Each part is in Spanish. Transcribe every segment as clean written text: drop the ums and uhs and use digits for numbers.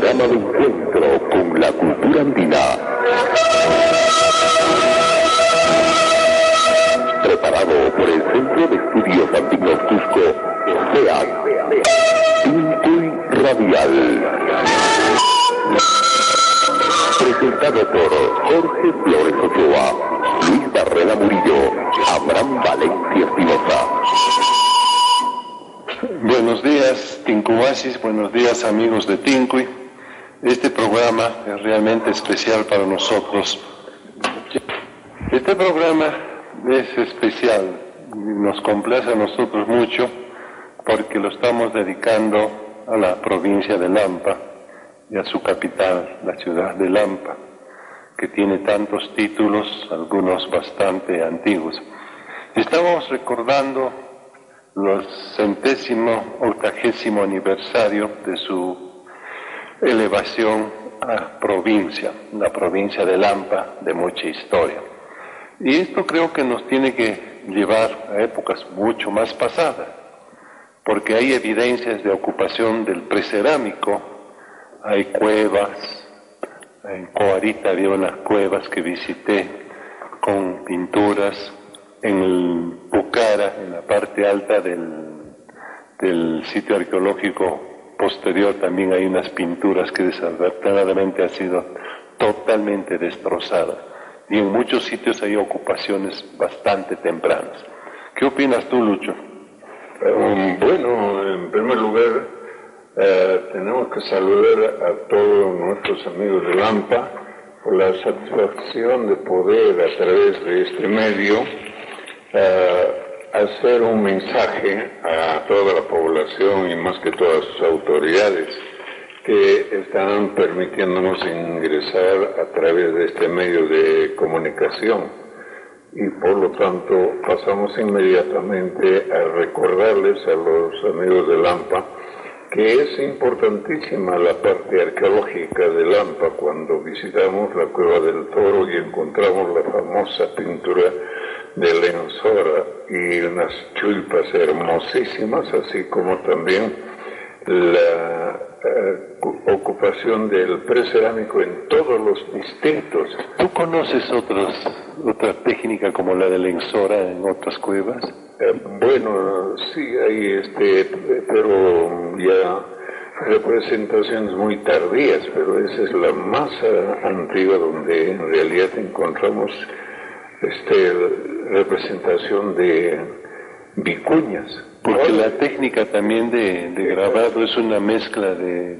programa de encuentro con la cultura andina. Preparado por el Centro de Estudios Andinos Cusco, CEAC, Tincuy Radial. Presentado por Jorge Flores Ochoa, Luis Barrera Murillo, Abraham Valencia Espinosa. Buenos días, Tincubasis, buenos días, amigos de Tincuy. Este programa es realmente especial para nosotros. Este programa es especial, nos complace a nosotros mucho porque lo estamos dedicando a la provincia de Lampa y a su capital, la ciudad de Lampa, que tiene tantos títulos, algunos bastante antiguos. Estamos recordando los 180º aniversario de su elevación a provincia, la provincia de Lampa, de mucha historia. Y esto creo que nos tiene que llevar a épocas mucho más pasadas, porque hay evidencias de ocupación del precerámico, hay cuevas, en Coarita había unas cuevas que visité con pinturas, en el Pucara, en la parte alta del sitio arqueológico posterior, también hay unas pinturas que desafortunadamente han sido totalmente destrozadas. Y en muchos sitios hay ocupaciones bastante tempranas. ¿Qué opinas tú, Lucho? Bueno, en primer lugar, tenemos que saludar a todos nuestros amigos de Lampa por la satisfacción de poder, a través de este medio, hacer un mensaje a toda la población y más que todas sus autoridades que están permitiéndonos ingresar a través de este medio de comunicación, y por lo tanto pasamos inmediatamente a recordarles a los amigos de Lampa que es importantísima la parte arqueológica de Lampa. Cuando visitamos la Cueva del Toro y encontramos la famosa pintura de Lenzora y unas chulpas hermosísimas, así como también la ocupación del precerámico en todos los distritos. ¿Tú conoces otra técnica como la de Lenzora en otras cuevas? Bueno, sí, hay pero ya representaciones muy tardías, pero esa es la más antigua donde en realidad encontramos representación de vicuñas. Porque la técnica también de grabado es una mezcla de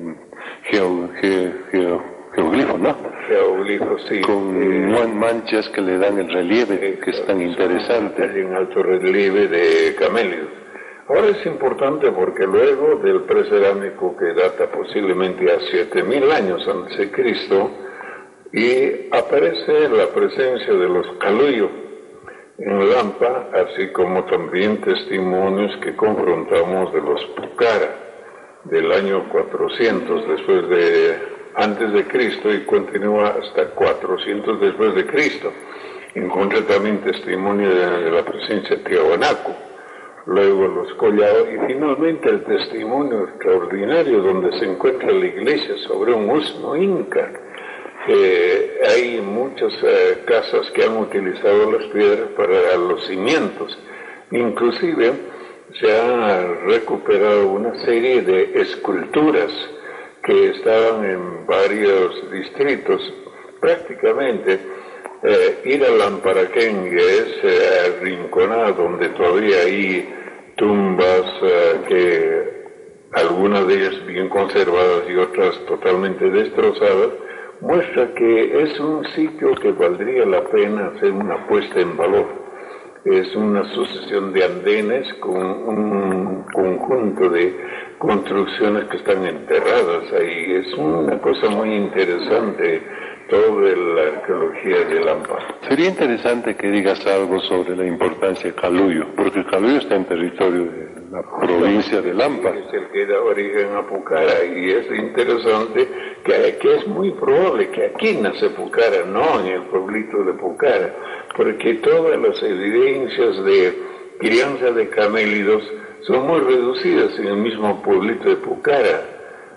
geoglifos, ¿no? Geoglifos, sí. Con manchas que le dan el relieve, que es tan interesante. Hay un alto relieve de camélidos. Ahora es importante porque luego del precerámico, que data posiblemente a 7000 años antes de Cristo, y aparece la presencia de los caluyos en Lampa, así como también testimonios que confrontamos de los Pucara del año 400 antes de Cristo y continúa hasta 400 después de Cristo. Encontré también testimonio de la presencia de Tiahuanaco, luego los Collao y finalmente el testimonio extraordinario donde se encuentra la iglesia sobre un usno inca. Hay muchas casas que han utilizado las piedras para los cimientos. Inclusive se ha recuperado una serie de esculturas que estaban en varios distritos. Prácticamente ir a Lamparaquén, que es Rinconada, donde todavía hay tumbas que algunas de ellas bien conservadas y otras totalmente destrozadas, muestra que es un sitio que valdría la pena hacer una puesta en valor. Es una sucesión de andenes con un conjunto de construcciones que están enterradas ahí. Es una cosa muy interesante toda la arqueología de Lampa. Sería interesante que digas algo sobre la importancia de Caluyo, porque Caluyo está en territorio de la provincia de Lampa. Es el que da origen a Pucara, y es interesante que es muy probable que aquí nace Pucara, no en el pueblito de Pucara, porque todas las evidencias de crianza de camélidos son muy reducidas en el mismo pueblito de Pucara.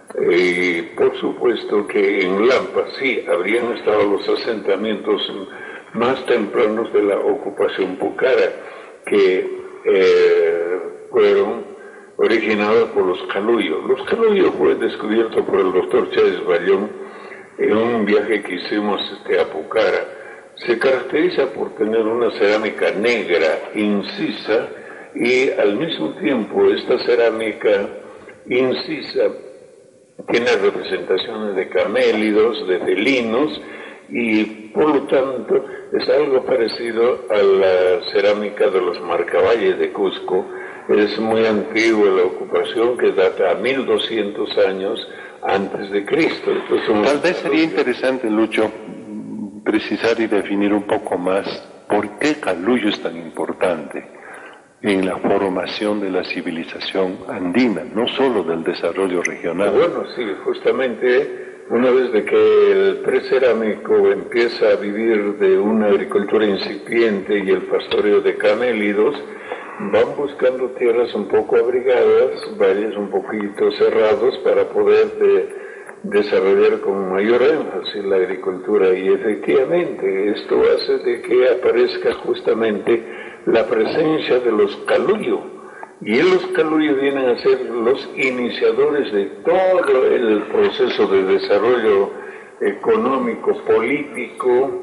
Y por supuesto que en Lampa sí habrían estado los asentamientos más tempranos de la ocupación Pucara, que fueron originados por los caluyos. Los caluyos fue descubierto por el doctor Chávez Bayón en un viaje que hicimos a Pucara. Se caracteriza por tener una cerámica negra, incisa, y al mismo tiempo esta cerámica incisa tiene representaciones de camélidos, de felinos, y por lo tanto es algo parecido a la cerámica de los Marcavalles de Cusco. Es muy antigua la ocupación, que data a 1200 años antes de Cristo. Tal vez sería interesante, Lucho, precisar y definir un poco más por qué Caluyo es tan importante en la formación de la civilización andina, no solo del desarrollo regional. Bueno, sí, justamente una vez de que el precerámico empieza a vivir de una agricultura incipiente y el pastoreo de camélidos, van buscando tierras un poco abrigadas, valles un poquito cerrados para poder desarrollar con mayor énfasis la agricultura, y efectivamente esto hace de que aparezca justamente la presencia de los caluyos, y los caluyos vienen a ser los iniciadores de todo el proceso de desarrollo económico, político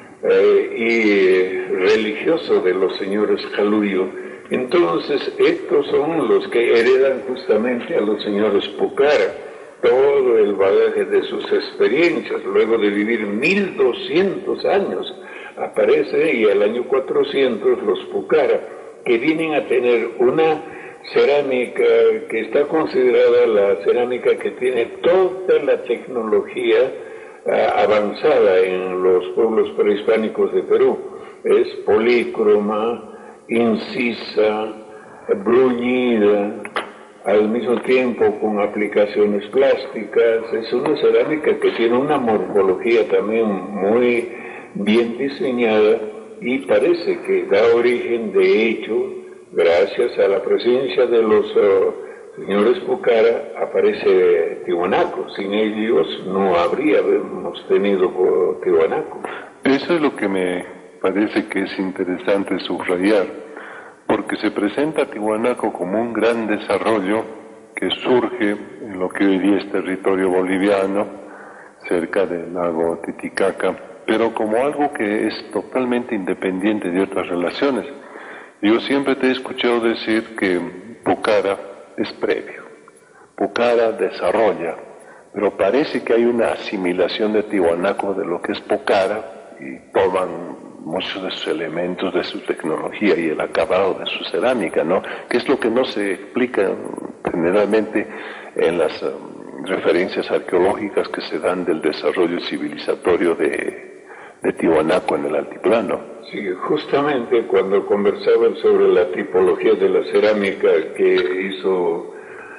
y religioso de los señores caluyos. Entonces estos son los que heredan justamente a los señores Pucara todo el bagaje de sus experiencias. Luego de vivir 1200 años aparece, y al año 400 los Pucara, que vienen a tener una cerámica que está considerada la cerámica que tiene toda la tecnología avanzada en los pueblos prehispánicos de Perú. Es polícroma, incisa, bruñida, al mismo tiempo con aplicaciones plásticas. Es una cerámica que tiene una morfología también muy bien diseñada, y parece que da origen, de hecho, gracias a la presencia de los señores Pucara, aparece Tiwanaku. Sin ellos no habríamos tenido Tiwanaku. Eso es lo que me parece que es interesante subrayar, porque se presenta a Tiwanaku como un gran desarrollo que surge en lo que hoy día es territorio boliviano, cerca del lago Titicaca, pero como algo que es totalmente independiente de otras relaciones. Yo siempre te he escuchado decir que Pucara es previo, Pucara desarrolla, pero parece que hay una asimilación de Tiwanaku de lo que es Pucara, y toman muchos de sus elementos, de su tecnología y el acabado de su cerámica, ¿no? Que es lo que no se explica generalmente en las referencias arqueológicas que se dan del desarrollo civilizatorio de Tiwanaku en el altiplano. Sí, justamente cuando conversaban sobre la tipología de la cerámica que hizo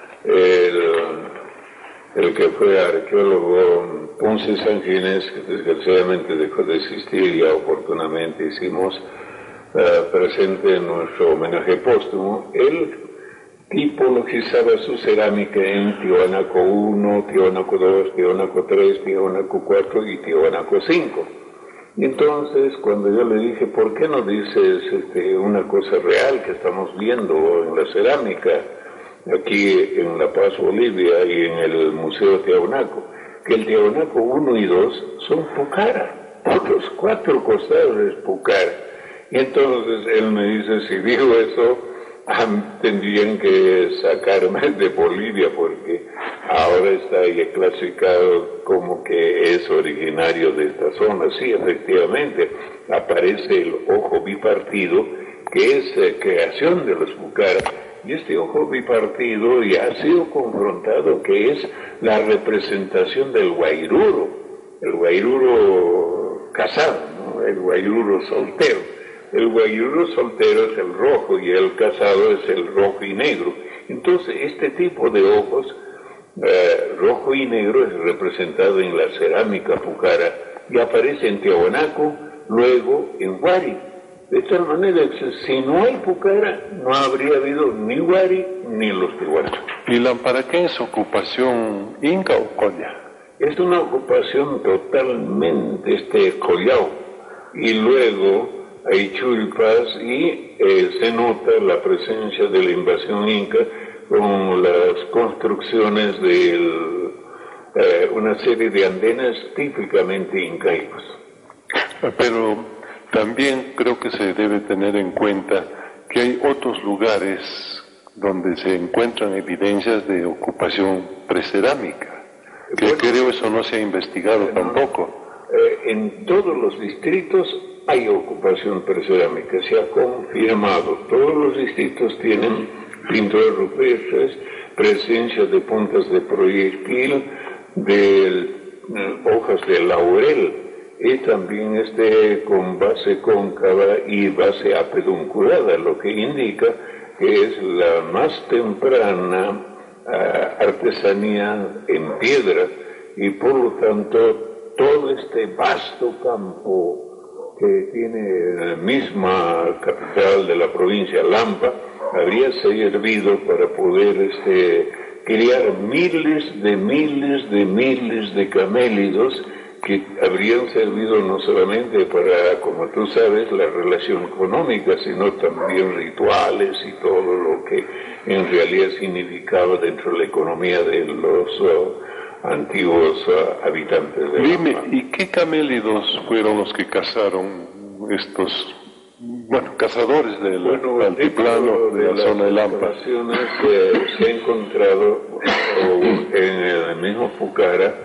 el que fue arqueólogo Ponce San Ginés, que desgraciadamente dejó de existir, ya oportunamente hicimos presente en nuestro homenaje póstumo, él tipologizaba su cerámica en Tiwanaku 1, Tiwanaku 2, Tiwanaku 3, Tiwanaku 4 y Tiwanaku 5. Entonces, cuando yo le dije, ¿por qué no dices una cosa real que estamos viendo en la cerámica aquí en La Paz, Bolivia, y en el Museo Tiwanaku? Que el Tiwanaku 1 y 2 son Pucara, por los 4 costados es Pucara. Y entonces él me dice, si digo eso, tendrían que sacarme de Bolivia, porque ahora está ya clasificado como que es originario de esta zona. Sí, efectivamente, aparece el ojo bipartido, que es creación de los Pucara, y este ojo bipartido ya ha sido confrontado, que es la representación del guairuro, el guairuro casado, ¿no? El guairuro soltero. El guairuro soltero es el rojo y el casado es el rojo y negro. Entonces, este tipo de ojos, rojo y negro, es representado en la cerámica Pucara y aparece en Tiwanaku, luego en Huari. De tal manera que si no hay Pucara, no habría habido ni Huari ni los Tiwanaku. ¿Y Lamparaquén es ocupación inca o colla? Es una ocupación totalmente collao. Y luego hay chulpas y se nota la presencia de la invasión inca con las construcciones de una serie de andenes típicamente incaicos. Pero también creo que se debe tener en cuenta que hay otros lugares donde se encuentran evidencias de ocupación precerámica, que bueno, creo eso no se ha investigado tampoco. En todos los distritos hay ocupación precerámica, se ha confirmado. Todos los distritos tienen pinturas rupestres, presencia de puntas de proyectil, de hojas de laurel, y también con base cóncava y base apedunculada, lo que indica que es la más temprana artesanía en piedra, y por lo tanto todo este vasto campo que tiene la misma capital de la provincia, Lampa, habría servido para poder criar miles de camélidos que habrían servido no solamente para, como tú sabes, la relación económica, sino también rituales y todo lo que en realidad significaba dentro de la economía de los antiguos habitantes de la Dime, ¿y qué camélidos fueron los que cazaron estos, cazadores del altiplano de la zona de Lampa? Se ha encontrado en el mismo Pucara.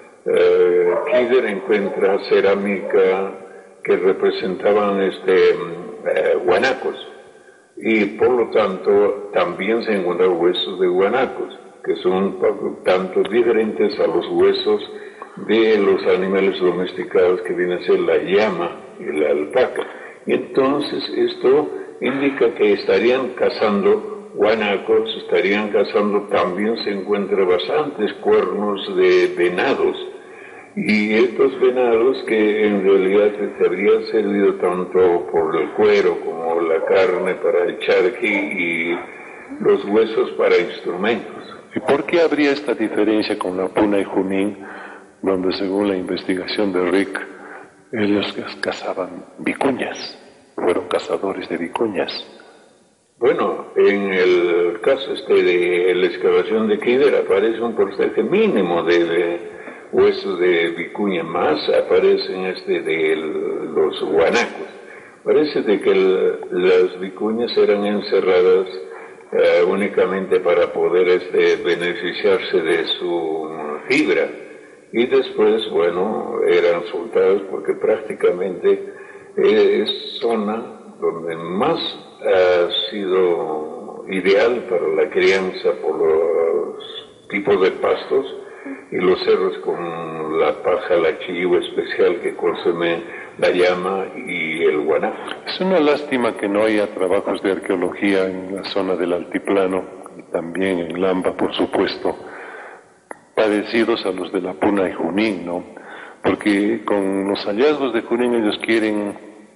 Kider encuentra cerámica que representaban guanacos, y por lo tanto también se encuentran huesos de guanacos, que son tanto diferentes a los huesos de los animales domesticados que vienen a ser la llama y la alpaca. Y entonces esto indica que estarían cazando guanacos, estarían cazando, también se encuentran bastantes cuernos de venados. Y estos venados que en realidad se habrían servido tanto por el cuero como la carne para el charqui y los huesos para instrumentos. ¿Y por qué habría esta diferencia con la Puna y Junín, donde según la investigación de Rick, ellos cazaban vicuñas, fueron cazadores de vicuñas? Bueno, en el caso de la excavación de Kider aparece un porcentaje mínimo de huesos de vicuña, más aparecen de los guanacos. Parece de que las vicuñas eran encerradas únicamente para poder beneficiarse de su fibra, y después, eran soltadas porque prácticamente es zona donde más ha sido ideal para la crianza por los tipos de pastos y los cerros con la paja, la chigua especial que consume la llama y el guanaco. Es una lástima que no haya trabajos de arqueología en la zona del altiplano, y también en Lampa, por supuesto, parecidos a los de la Puna y Junín, ¿no? Porque con los hallazgos de Junín ellos quieren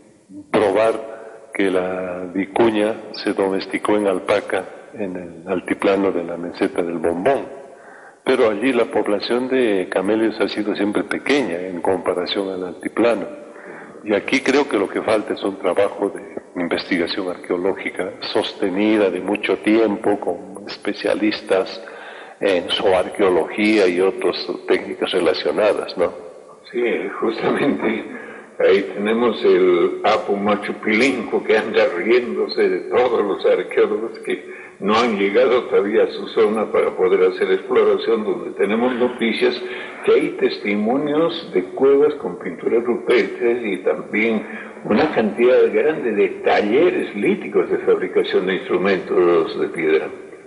probar que la vicuña se domesticó en alpaca en el altiplano de la meseta del Bombón. Pero allí la población de camélidos ha sido siempre pequeña en comparación al altiplano. Y aquí creo que lo que falta es un trabajo de investigación arqueológica sostenida de mucho tiempo, con especialistas en zooarqueología y otras técnicas relacionadas, ¿no? Sí, justamente ahí tenemos el Apu Machu Pilinco, que anda riéndose de todos los arqueólogos que no han llegado todavía a su zona para poder hacer exploración, donde tenemos noticias que hay testimonios de cuevas con pinturas rupestres y también una cantidad grande de talleres líticos de fabricación de instrumentos de piedra.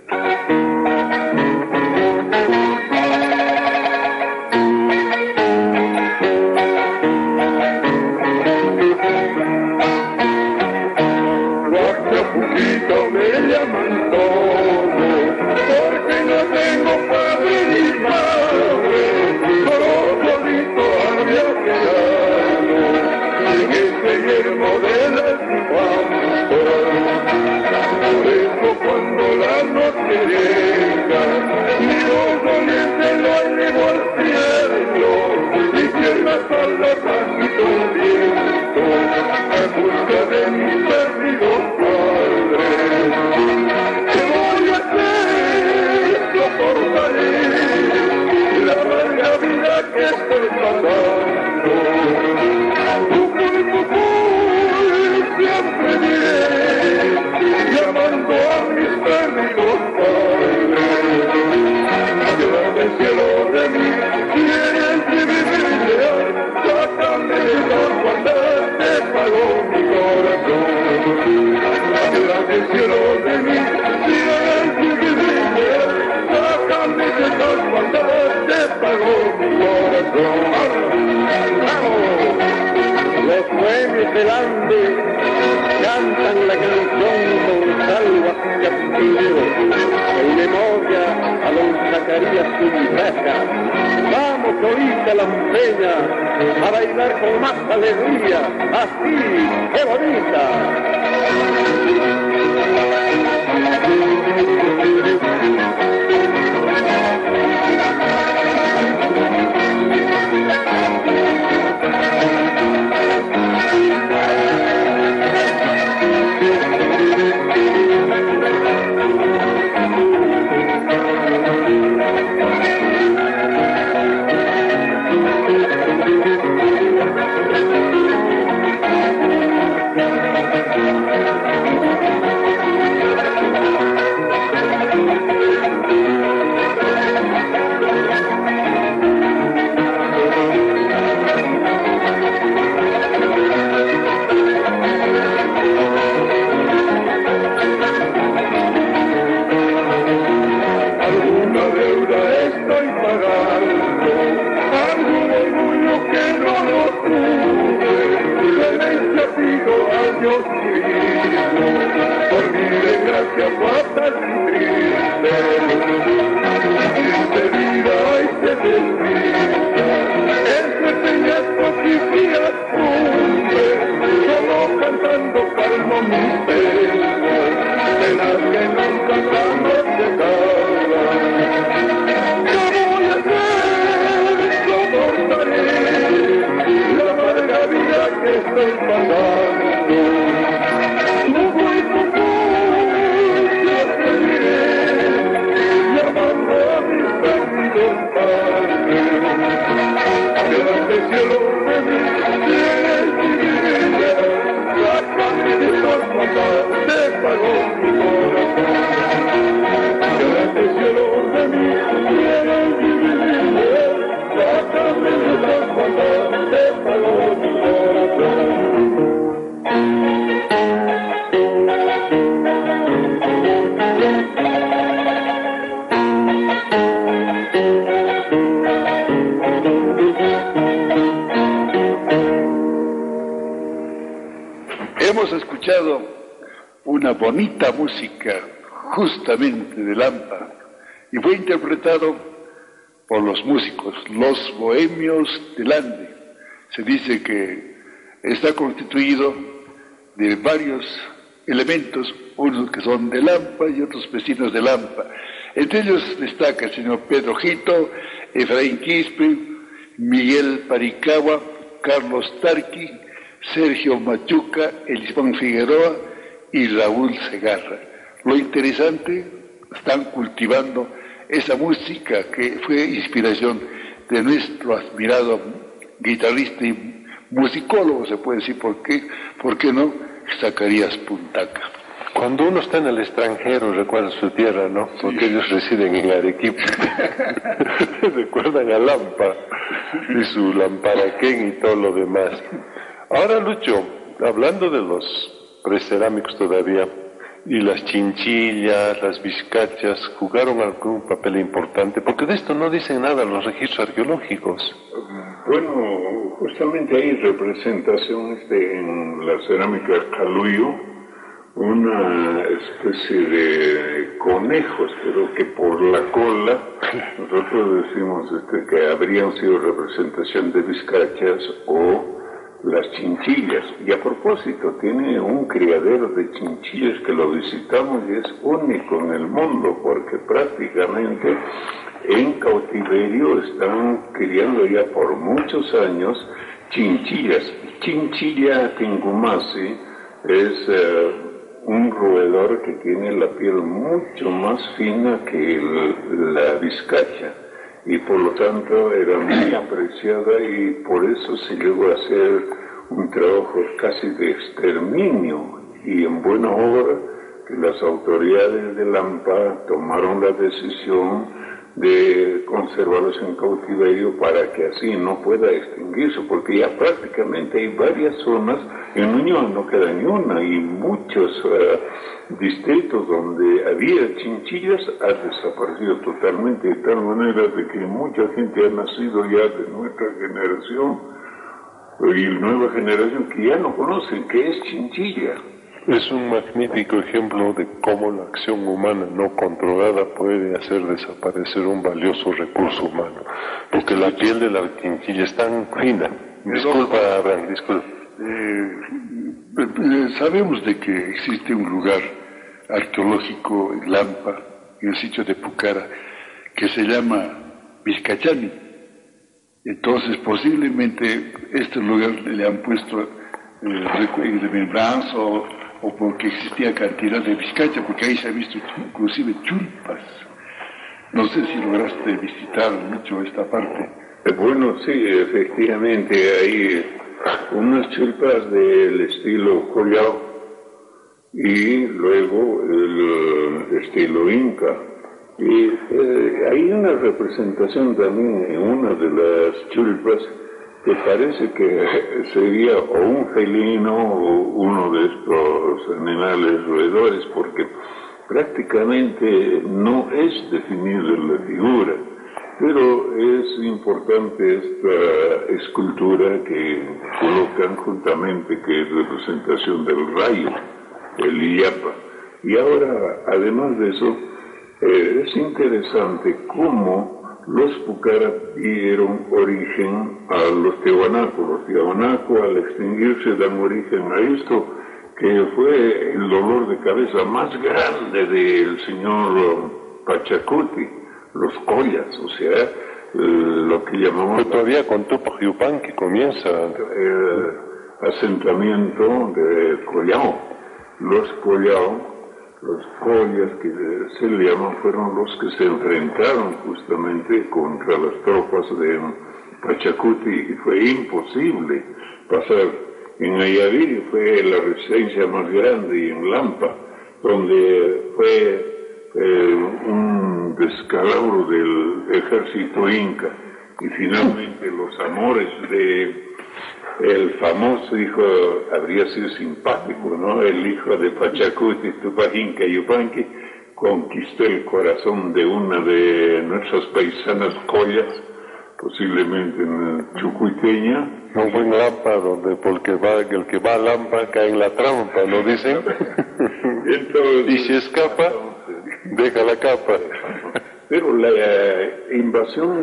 Me llaman todo, porque no tengo padre ni madre, solo solito había quedado en este yermo de las pampas. Por eso cuando la noche del Ande cantan la canción con salva y castillo en memoria a don Zacarías Zunzaca. Vamos ahorita a la empeña a bailar con más alegría, así, qué bonita. Hemos escuchado una bonita música justamente de Lampa y fue interpretado por los músicos, los bohemios del Ande. Se dice que está constituido de varios elementos, unos que son de Lampa y otros vecinos de Lampa. Entre ellos destaca el señor Pedro Jito, Efraín Quispe, Miguel Paricagua, Carlos Tarqui, Sergio Machuca, Elisbán Figueroa y Raúl Segarra. Lo interesante, están cultivando esa música que fue inspiración de nuestro admirado guitarrista y musicólogo, se puede decir, ¿por qué no? Zacarías Puntaca. Cuando uno está en el extranjero recuerda su tierra, ¿no? Sí. Porque ellos residen en Arequipa. Recuerdan a Lampa y su lamparaquén y todo lo demás. Ahora, Lucho, hablando de los precerámicos todavía, y las chinchillas, las vizcachas, ¿jugaron algún papel importante? Porque de esto no dicen nada los registros arqueológicos. Bueno, justamente hay representaciones en la cerámica Caluyo, una especie de conejos, pero que por la cola, nosotros decimos que habrían sido representación de vizcachas o las chinchillas. Y a propósito, tiene un criadero de chinchillas que lo visitamos y es único en el mundo, porque prácticamente en cautiverio están criando ya por muchos años chinchillas. Chinchilla tingumasi es un roedor que tiene la piel mucho más fina que la vizcacha, y por lo tanto era muy apreciada, y por eso se llegó a hacer un trabajo casi de exterminio, y en buena hora que las autoridades de Lampa tomaron la decisión de conservarlos en cautiverio para que así no pueda extinguirse, porque ya prácticamente hay varias zonas, en Unión no queda ni una, y muchos distritos donde había chinchillas ha desaparecido totalmente, de tal manera de que mucha gente ha nacido ya de nuestra generación y nueva generación que ya no conocen qué es Chinchilla. Es un magnífico ejemplo de cómo la acción humana no controlada puede hacer desaparecer un valioso recurso humano. Porque la piel de la chinchilla es tan fina. Disculpa, Abraham, disculpa. Sabemos de que existe un lugar arqueológico en Lampa, en el sitio de Pucara, que se llama Vizcachani. Entonces, posiblemente este lugar le han puesto de remembranza o porque existía cantidad de vizcacha, porque ahí se ha visto inclusive chulpas. No sé si lograste visitar mucho esta parte. Bueno, sí, efectivamente, hay unas chulpas del estilo collao y luego el estilo inca. Y hay una representación también en una de las chulpas que parece que sería o un felino o uno de estos animales roedores, porque prácticamente no es definida la figura, pero es importante esta escultura que colocan juntamente, que es representación del rayo, el Illapa. Y ahora, además de eso, es interesante cómo los Pucara dieron origen a los tiahuanacos. Los tiahuanacos, al extinguirse, dan origen a esto, que fue el dolor de cabeza más grande del señor Pachacuti, los collas, o sea, lo que llamamos... Pero todavía con Tupac Yupanqui comienza... asentamiento de Collao. Los Collao, los collas que se le llaman, fueron los que se enfrentaron justamente contra las tropas de Pachacuti y fue imposible pasar. En Ayaviri fue la resistencia más grande y en Lampa, donde fue un descalabro del ejército inca y finalmente los amores de el famoso hijo, habría sido simpático, ¿no? El hijo de Pachacuti, Tupac Inca Yupanqui, conquistó el corazón de una de nuestras paisanas collas, posiblemente en chucuiteña. Un buen Lampa, donde porque el que va a Lampa cae en la trampa, ¿no dicen? Entonces, y si escapa, deja la capa. Pero la invasión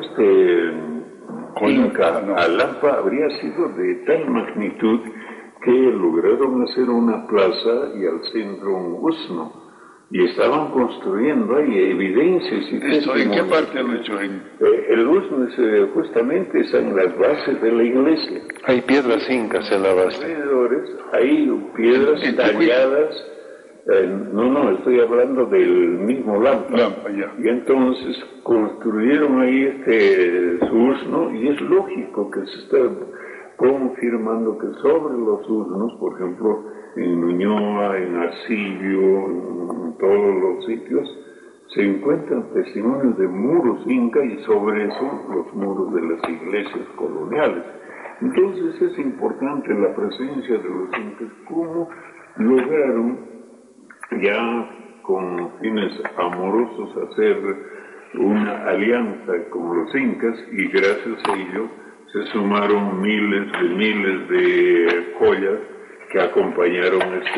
inca a Lampa habría sido de tal magnitud que lograron hacer una plaza y al centro un usno. Y estaban construyendo ahí evidencias y ¿Eso en qué parte lo he hecho? El usno justamente es en las bases de la iglesia. Hay piedras incas en la base. Alrededores hay piedras talladas. No, estoy hablando del mismo Lampa. Ya. Y entonces construyeron ahí su usno, y es lógico que se está confirmando que sobre los usnos, por ejemplo, en Nuñoa, en Arcillo, en todos los sitios, se encuentran testimonios de muros inca y sobre eso los muros de las iglesias coloniales. Entonces es importante la presencia de los incas, cómo lograron ya con fines amorosos hacer una alianza con los incas, y gracias a ello se sumaron miles de collas que acompañaron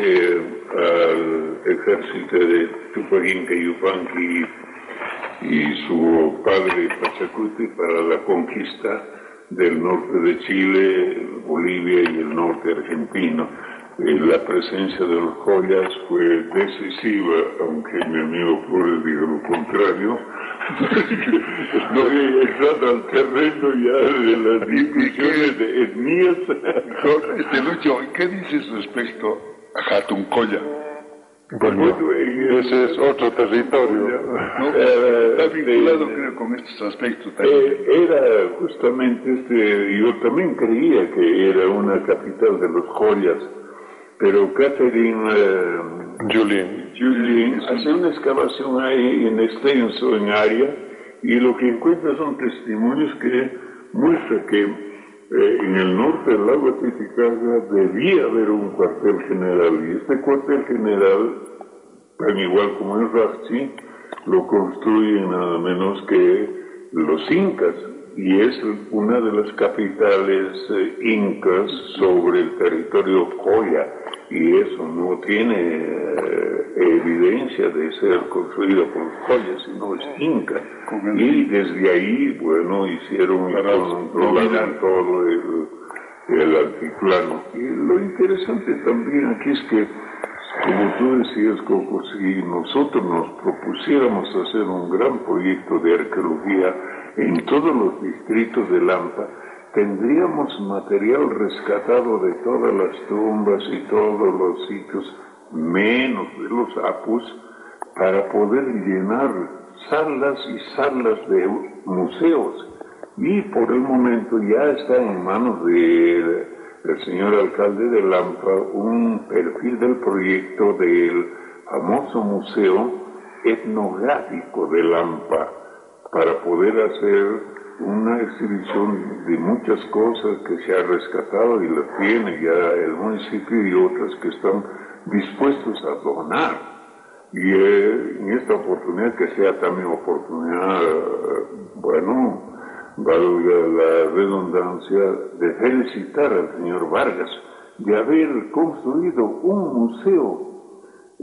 al ejército de Tupac Inca Yupanqui y su padre Pachacuti para la conquista del norte de Chile, Bolivia y el norte argentino. La presencia de los collas fue decisiva, aunque mi amigo Flores diga lo contrario. No he entrado al terreno ya de las discusiones de etnias. Lucho, ¿qué dices respecto a Jatuncoya? Bueno, ese es otro territorio. Está vinculado, creo, con estos aspectos también. Era justamente yo también creía que era una capital de los collas, pero Catherine Julien hace una excavación ahí en extenso, en área, y lo que encuentra son testimonios que muestran que en el norte del lago Titicaca debía haber un cuartel general, y este cuartel general, tan igual como en Rachi, lo construyen nada menos que los incas, y es una de las capitales incas sobre el territorio Coya, y eso no tiene evidencia de ser construido por los Coyas, sino es inca. Y desde ahí, bueno, hicieron controlar todo el altiplano. Y lo interesante también aquí es que, como tú decías, Coco, si nosotros nos propusiéramos hacer un gran proyecto de arqueología en todos los distritos de Lampa, tendríamos material rescatado de todas las tumbas y todos los sitios, menos de los apus, para poder llenar salas y salas de museos. Y por el momento ya está en manos del señor alcalde de Lampa un perfil del proyecto del famoso museo etnográfico de Lampa, para poder hacer una exhibición de muchas cosas que se ha rescatado y las tiene ya el municipio, y otras que están dispuestos a donar. Y en esta oportunidad, que sea también oportunidad, bueno, valga la redundancia, de felicitar al señor Vargas de haber construido un museo,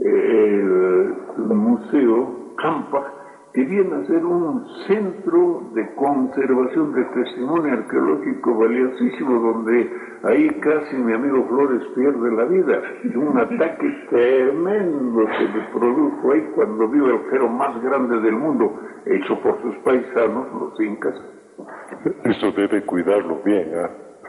el Museo Campa, que viene a ser un centro de conservación de testimonio arqueológico valiosísimo, donde ahí casi mi amigo Flores pierde la vida. Un ataque tremendo se le produjo ahí cuando vio el fero más grande del mundo, hecho por sus paisanos, los incas. Eso debe cuidarlo bien, ¿ah?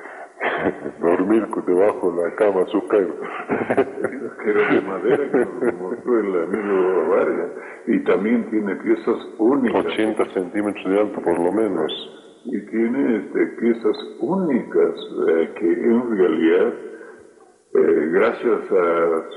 Dormir debajo de la cama azucarero. Que era de madera, que nos mostró el amigo Vargas, y también tiene piezas únicas. 80 centímetros de alto por lo menos. Y tiene piezas únicas que en realidad, gracias a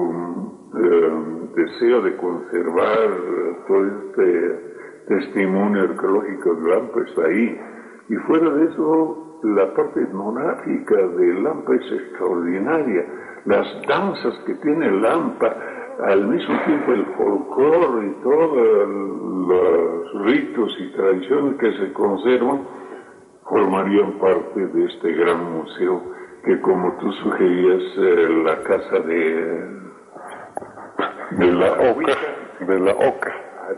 su deseo de conservar todo este testimonio arqueológico de Lampa, está ahí. Y fuera de eso, la parte etnográfica de Lampa es extraordinaria. Las danzas que tiene Lampa, al mismo tiempo el folclore y todos los ritos y tradiciones que se conservan, formarían parte de este gran museo que, como tú sugerías, la casa de la Oca.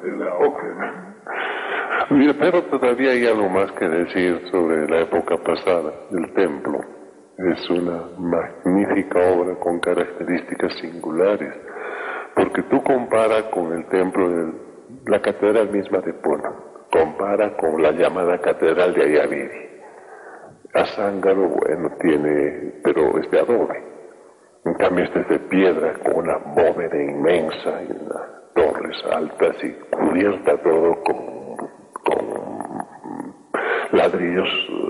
Mira, pero todavía hay algo más que decir sobre la época pasada del templo. Es una magnífica obra con características singulares, porque tú comparas con el templo de la catedral misma de Puno, compara con la llamada catedral de Ayaviri. Azángaro, bueno, tiene, pero es de adobe. En cambio este es de piedra, con una bóveda inmensa y unas torres altas y cubierta todo con ladrillos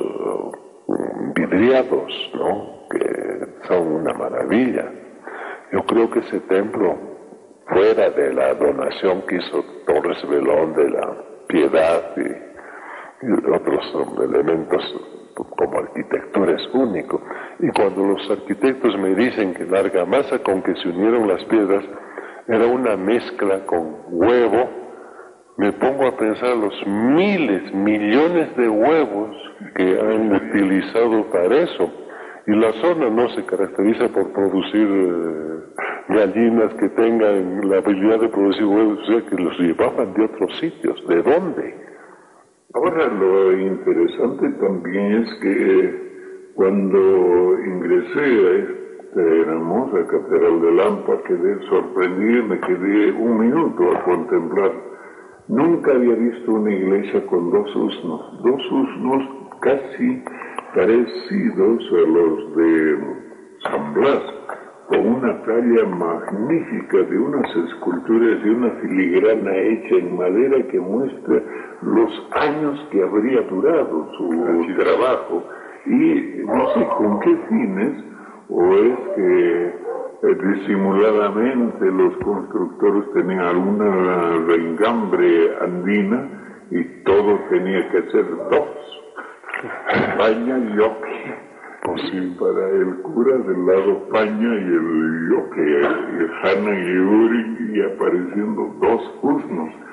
vidriados, ¿no? Que son una maravilla. Yo creo que ese templo, fuera de la donación que hizo Torres Velón de la Piedad y otros elementos como arquitectura, es único. Y cuando los arquitectos me dicen que la argamasa con que se unieron las piedras era una mezcla con huevo, me pongo a pensar los miles, millones de huevos que han utilizado para eso. Y la zona no se caracteriza por producir gallinas que tengan la habilidad de producir huevos, o sea que los llevaban de otros sitios. ¿De dónde? Ahora, lo interesante también es que cuando ingresé a esta hermosa catedral de Lampa, quedé sorprendido, me quedé un minuto a contemplar. Nunca había visto una iglesia con dos usnos casi parecidos a los de San Blas, con una talla magnífica de unas esculturas, de una filigrana hecha en madera que muestra los años que habría durado su trabajo, y no sé con qué fines, o es que disimuladamente los constructores tenían alguna reingambre andina y todo tenía que ser dos, paña y yoque. Pues para el cura del lado paña y el yoque, Jana y Uri, y apareciendo dos usnos.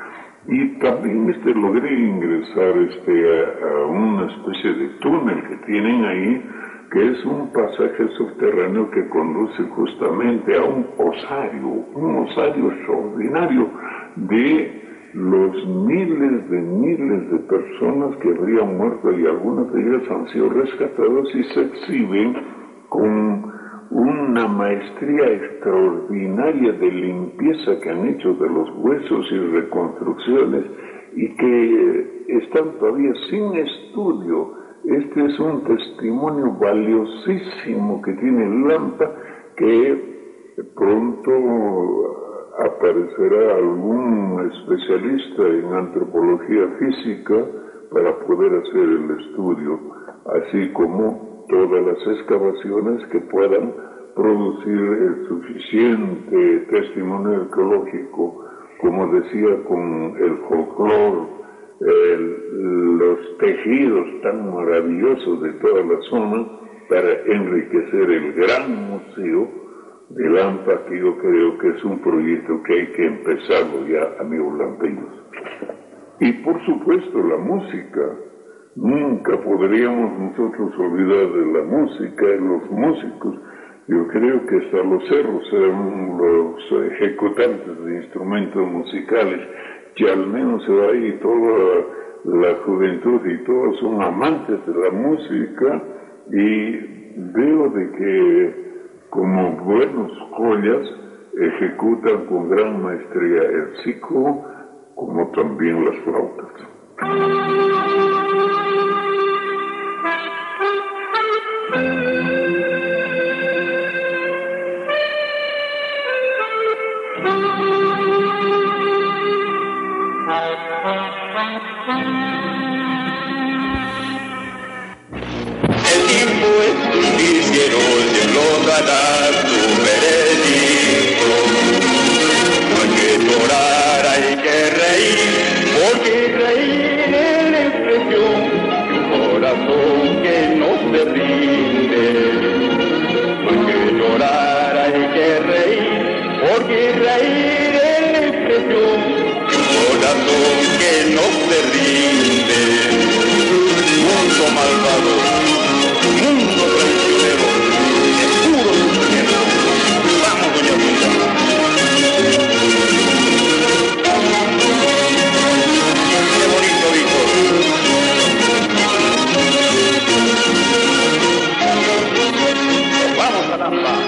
Y también logré ingresar a una especie de túnel que tienen ahí, que es un pasaje subterráneo que conduce justamente a un osario extraordinario de los miles de personas que habrían muerto, y algunas de ellas han sido rescatadas y se exhiben con una maestría extraordinaria de limpieza que han hecho de los huesos y reconstrucciones, y que están todavía sin estudio. Este es un testimonio valiosísimo que tiene Lampa, que pronto aparecerá algún especialista en antropología física para poder hacer el estudio, así como todas las excavaciones que puedan producir el suficiente testimonio arqueológico, como decía, con el folclore, los tejidos tan maravillosos de toda la zona, para enriquecer el gran museo de Lampa, que yo creo que es un proyecto que hay que empezarlo ya, amigos lampeños. Y por supuesto la música. Nunca podríamos nosotros olvidar de la música y los músicos. Yo creo que hasta los cerros eran los ejecutantes de instrumentos musicales, que al menos ahí toda la juventud y todos son amantes de la música, y veo de que como buenos joyas ejecutan con gran maestría el sico, como también las flautas. El tiempo es justiciero, el cielo dará su veredicto. Hay que llorar, hay que reír, porque reír es la expresión de un corazón que no se rinde. Hay que llorar, hay que reír, porque reír es la expresión de un corazón que no se rinde. Mundo malvado, mundo traicionero, es puro sufrimiento. Vamos, doña Bunda. Qué bonito, Víctor. Vamos a Lampa.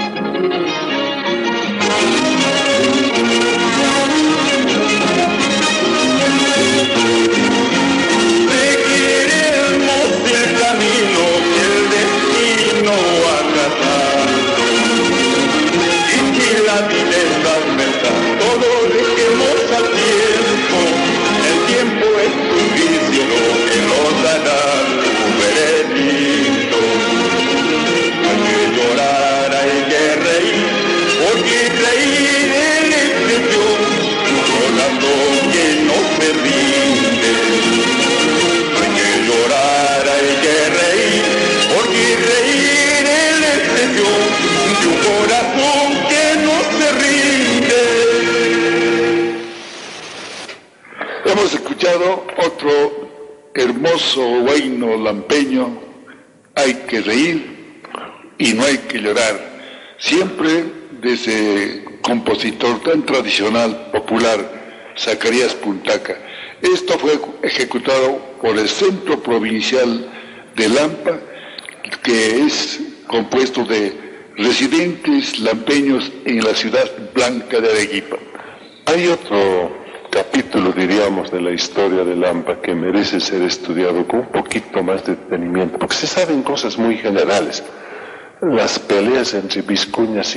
Hemos escuchado otro hermoso huayno lampeño, hay que reír y no hay que llorar, siempre de ese compositor tan tradicional, popular, Zacarías Puntaca. Esto fue ejecutado por el Centro Provincial de Lampa, que es compuesto de residentes lampeños en la ciudad blanca de Arequipa. Hay otro capítulo, diríamos, de la historia de Lampa que merece ser estudiado con un poquito más de detenimiento, porque se saben cosas muy generales. Las peleas entre Vicuñas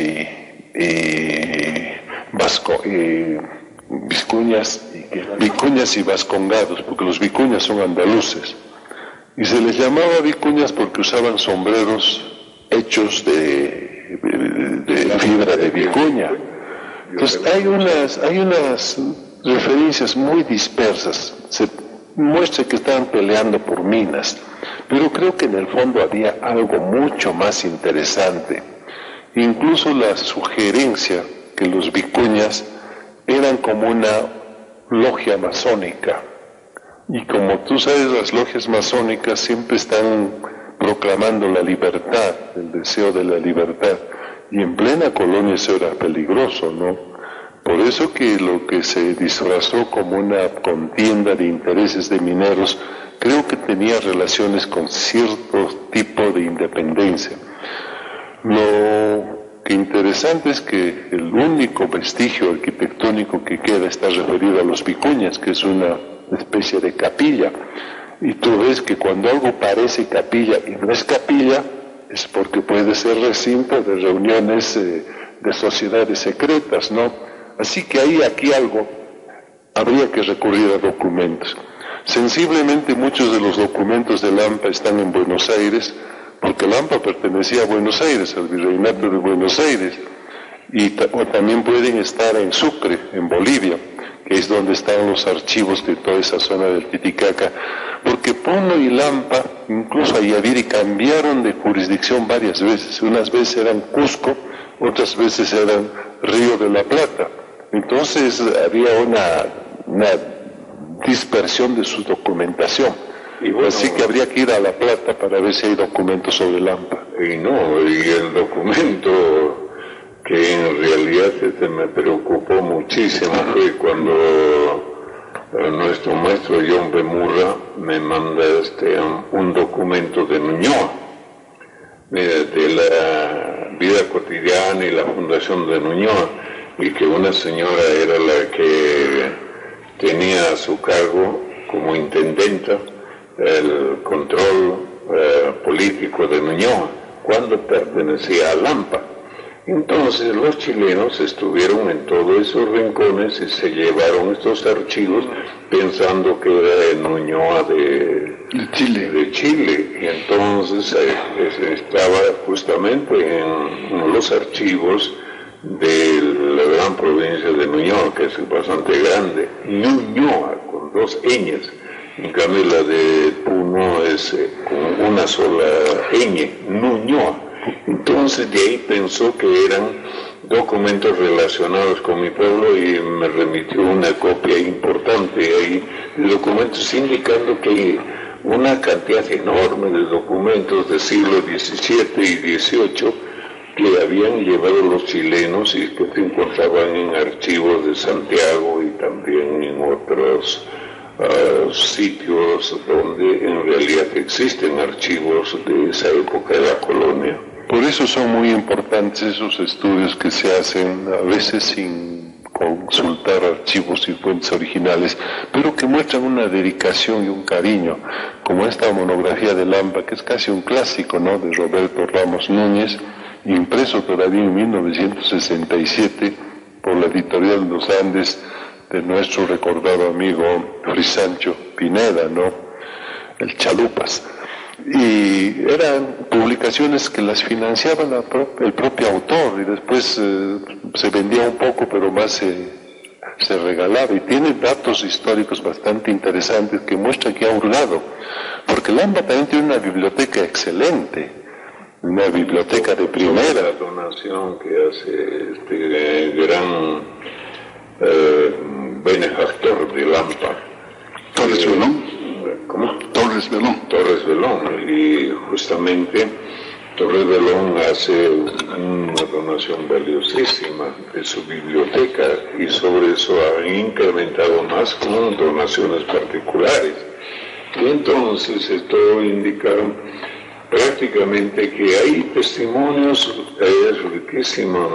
y Vascongados, porque los Vicuñas son andaluces, y se les llamaba Vicuñas porque usaban sombreros hechos de fibra de vicuña. Entonces hay unas referencias muy dispersas. Se muestra que estaban peleando por minas, pero creo que en el fondo había algo mucho más interesante. Incluso la sugerencia que los Vicuñas eran como una logia masónica. Y como tú sabes, las logias masónicas siempre están proclamando la libertad, el deseo de la libertad. Y en plena colonia eso era peligroso, ¿no? Por eso que lo que se disfrazó como una contienda de intereses de mineros, creo que tenía relaciones con cierto tipo de independencia. Lo que interesante es que el único vestigio arquitectónico que queda está referido a los vicuñas, que es una especie de capilla. Y tú ves que cuando algo parece capilla y no es capilla, es porque puede ser recinto de reuniones de sociedades secretas, ¿no? Así que aquí algo habría que recurrir a documentos. Sensiblemente muchos de los documentos de Lampa están en Buenos Aires, porque Lampa pertenecía a Buenos Aires, al Virreinato de Buenos Aires, o también pueden estar en Sucre, en Bolivia, que es donde están los archivos de toda esa zona del Titicaca, porque Puno y Lampa, incluso Ayaviri, cambiaron de jurisdicción varias veces. Unas veces eran Cusco, otras veces eran Río de la Plata. Entonces había una dispersión de su documentación. Y bueno, así que habría que ir a La Plata para ver si hay documentos sobre Lampa. Y el documento que en realidad me preocupó muchísimo fue cuando nuestro maestro John B. Murra me manda un documento de Ñuñoa, de la vida cotidiana y la fundación de Ñuñoa, y que una señora era la que tenía a su cargo como intendenta el control político de Ñuñoa cuando pertenecía a Lampa. Entonces los chilenos estuvieron en todos esos rincones y se llevaron estos archivos pensando que era de Ñuñoa de Chile. Y entonces estaba justamente en los archivos de la gran provincia de Ñuñoa, que es bastante grande, Ñuñoa, con dos ñes. En cambio la de Puno es con una sola ñ, Ñuñoa. Entonces de ahí pensó que eran documentos relacionados con mi pueblo y me remitió una copia importante ahí de documentos indicando que una cantidad enorme de documentos del siglo XVII y XVIII que habían llevado los chilenos y que se encontraban en archivos de Santiago y también en otros sitios donde en realidad existen archivos de esa época de la colonia. Por eso son muy importantes esos estudios que se hacen a veces sin consultar archivos y fuentes originales, pero que muestran una dedicación y un cariño, como esta monografía de Lampa, que es casi un clásico, ¿no?, de Roberto Ramos Núñez, impreso todavía en 1967 por la editorial de los Andes de nuestro recordado amigo Frisancho Pineda, ¿no?, el Chalupas. Y eran publicaciones que las financiaba el propio autor y después se vendía un poco, pero más se regalaba, y tiene datos históricos bastante interesantes que muestran que ha hurgado, porque Lampa también tiene una biblioteca excelente, una biblioteca de primera. La donación que hace este gran benefactor de Lampa, Torres Belón. ¿Cómo? Torres Belón. Torres Belón, y justamente Torres Belón hace una donación valiosísima de su biblioteca y sobre eso ha incrementado más con donaciones particulares. Y entonces esto indica prácticamente que hay testimonios, es riquísimo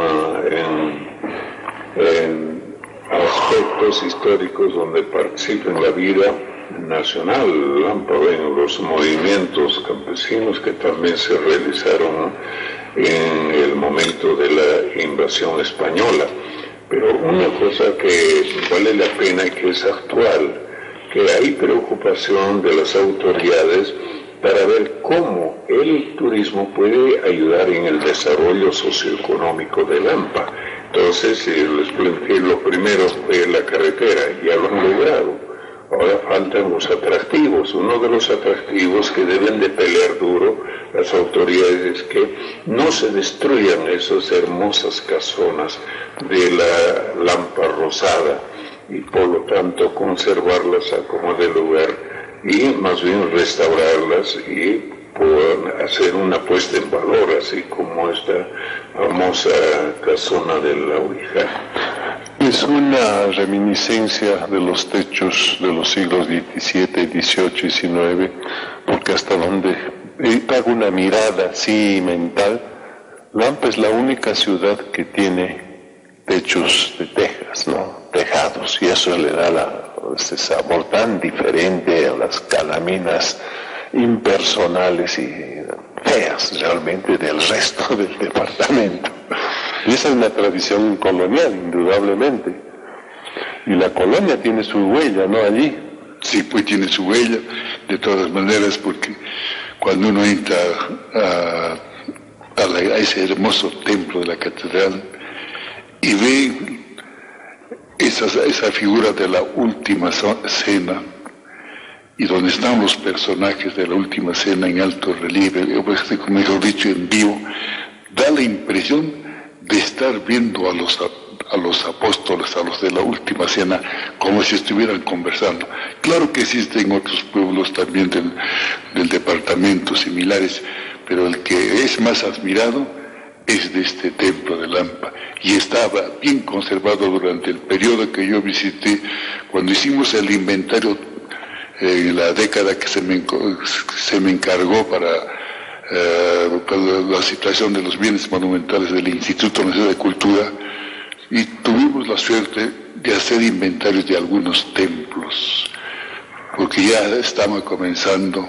en aspectos históricos donde participa en la vida nacional Lampa, en los movimientos campesinos que también se realizaron en el momento de la invasión española. Pero una cosa que vale la pena y que es actual, que hay preocupación de las autoridades para ver cómo el turismo puede ayudar en el desarrollo socioeconómico de Lampa. Entonces, les planteé, lo primero fue la carretera, ya lo han logrado. Ahora faltan los atractivos. Uno de los atractivos que deben de pelear duro las autoridades es que no se destruyan esas hermosas casonas de la Lampa Rosada, y por lo tanto conservarlas a como de lugar y más bien restaurarlas y por hacer una puesta en valor, así como esta famosa casona de la Ouija. Es una reminiscencia de los techos de los siglos XVII, XVIII y XIX, porque hasta donde hago una mirada así mental, Lampa es la única ciudad que tiene techos de tejas, ¿no? Tejados, y eso le da ese sabor tan diferente a las calaminas impersonales y feas realmente del resto del departamento. Y esa es una tradición colonial, indudablemente. Y la colonia tiene su huella, ¿no? Allí. Sí, pues tiene su huella, de todas maneras, porque cuando uno entra a ese hermoso templo de la catedral y ve esa figura de la última cena, y donde están los personajes de la última cena en alto relieve, mejor dicho, en vivo, da la impresión de estar viendo a los apóstoles, a los de la última cena, como si estuvieran conversando. Claro que existen otros pueblos también del departamento similares, pero el que es más admirado es de este templo de Lampa, y estaba bien conservado durante el periodo que yo visité, cuando hicimos el inventario en la década que se me encargó para la situación de los bienes monumentales del Instituto Nacional de Cultura, y tuvimos la suerte de hacer inventarios de algunos templos, porque ya estaba comenzando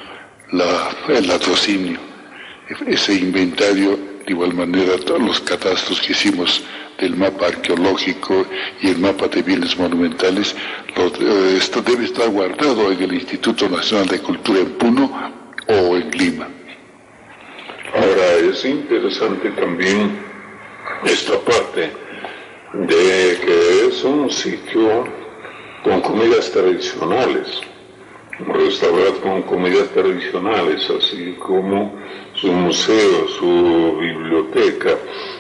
el latrocinio. Ese inventario, de igual manera, todos los catastros que hicimos del mapa arqueológico y el mapa de bienes monumentales, esto debe estar guardado en el Instituto Nacional de Cultura en Puno o en Lima. Ahora, es interesante también esta parte de que es un sitio con comidas tradicionales, un restaurante con comidas tradicionales, así como su museo, su biblioteca,